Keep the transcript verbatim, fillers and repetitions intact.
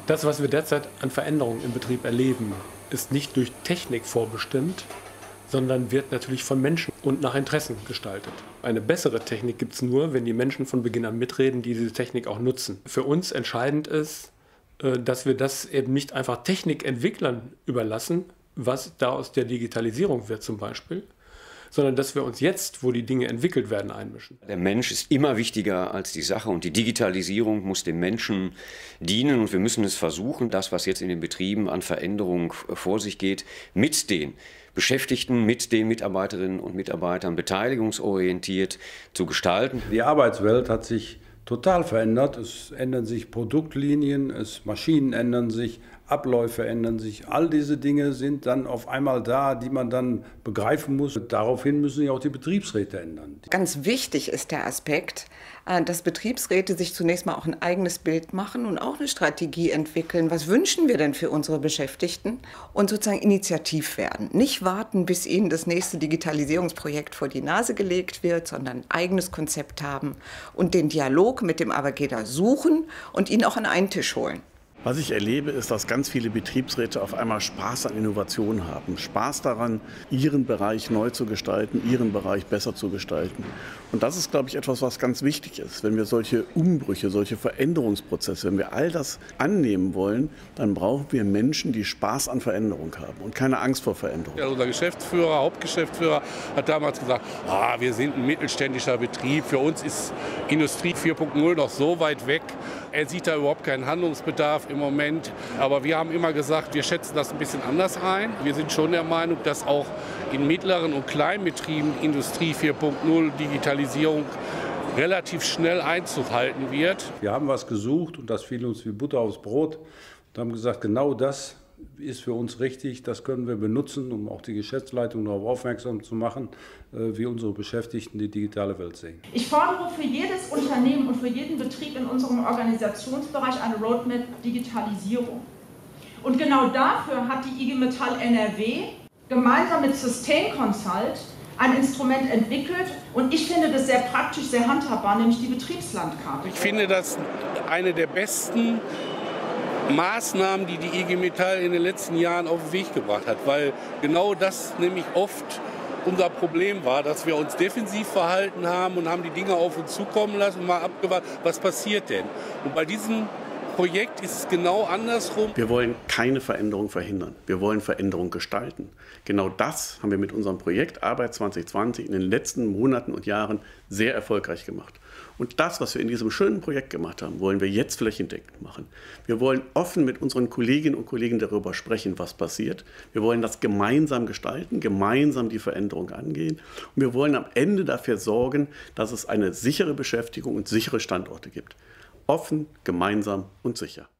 Das, was wir derzeit an Veränderungen im Betrieb erleben, ist nicht durch Technik vorbestimmt, sondern wird natürlich von Menschen und nach Interessen gestaltet. Eine bessere Technik gibt es nur, wenn die Menschen von Beginn an mitreden, die diese Technik auch nutzen. Für uns entscheidend ist, dass wir das eben nicht einfach Technikentwicklern überlassen, was da aus der Digitalisierung wird zum Beispiel, sondern dass wir uns jetzt, wo die Dinge entwickelt werden, einmischen. Der Mensch ist immer wichtiger als die Sache und die Digitalisierung muss dem Menschen dienen und wir müssen es versuchen, das, was jetzt in den Betrieben an Veränderung vor sich geht, mit den Beschäftigten, mit den Mitarbeiterinnen und Mitarbeitern beteiligungsorientiert zu gestalten. Die Arbeitswelt hat sich total verändert. Es ändern sich Produktlinien, es, Maschinen ändern sich, Abläufe ändern sich. All diese Dinge sind dann auf einmal da, die man dann begreifen muss. Daraufhin müssen sich auch die Betriebsräte ändern. Ganz wichtig ist der Aspekt, dass Betriebsräte sich zunächst mal auch ein eigenes Bild machen und auch eine Strategie entwickeln. Was wünschen wir denn für unsere Beschäftigten? Und sozusagen initiativ werden. Nicht warten, bis ihnen das nächste Digitalisierungsprojekt vor die Nase gelegt wird, sondern ein eigenes Konzept haben und den Dialog mit dem Arbeitgeber suchen und ihn auch an einen Tisch holen. Was ich erlebe, ist, dass ganz viele Betriebsräte auf einmal Spaß an Innovation haben. Spaß daran, ihren Bereich neu zu gestalten, ihren Bereich besser zu gestalten. Und das ist, glaube ich, etwas, was ganz wichtig ist. Wenn wir solche Umbrüche, solche Veränderungsprozesse, wenn wir all das annehmen wollen, dann brauchen wir Menschen, die Spaß an Veränderung haben und keine Angst vor Veränderung. Ja, unser Geschäftsführer, Hauptgeschäftsführer hat damals gesagt, ah, wir sind ein mittelständischer Betrieb, für uns ist Industrie vier Punkt null noch so weit weg. Er sieht da überhaupt keinen Handlungsbedarf im Moment. Aber wir haben immer gesagt, wir schätzen das ein bisschen anders ein. Wir sind schon der Meinung, dass auch in mittleren und kleinen Betrieben Industrie vier Punkt null, Digitalisierung relativ schnell Einzug halten wird. Wir haben was gesucht und das fiel uns wie Butter aufs Brot und haben gesagt, genau das ist für uns richtig, das können wir benutzen, um auch die Geschäftsleitung darauf aufmerksam zu machen, wie unsere Beschäftigten die digitale Welt sehen. Ich fordere für jedes Unternehmen und für jeden Betrieb in unserem Organisationsbereich eine Roadmap Digitalisierung. Und genau dafür hat die I G Metall N R W gemeinsam mit Sustain Consult ein Instrument entwickelt und ich finde das sehr praktisch, sehr handhabbar, nämlich die Betriebslandkarte. Ich finde das eine der besten Maßnahmen, die die I G Metall in den letzten Jahren auf den Weg gebracht hat, weil genau das nämlich oft unser Problem war, dass wir uns defensiv verhalten haben und haben die Dinge auf uns zukommen lassen und mal abgewartet, was passiert denn? Und bei diesem Projekt ist es genau andersrum. Wir wollen keine Veränderung verhindern. Wir wollen Veränderung gestalten. Genau das haben wir mit unserem Projekt Arbeit zwanzig zwanzig in den letzten Monaten und Jahren sehr erfolgreich gemacht. Und das, was wir in diesem schönen Projekt gemacht haben, wollen wir jetzt flächendeckend machen. Wir wollen offen mit unseren Kolleginnen und Kollegen darüber sprechen, was passiert. Wir wollen das gemeinsam gestalten, gemeinsam die Veränderung angehen. Und wir wollen am Ende dafür sorgen, dass es eine sichere Beschäftigung und sichere Standorte gibt. Offen, gemeinsam und sicher.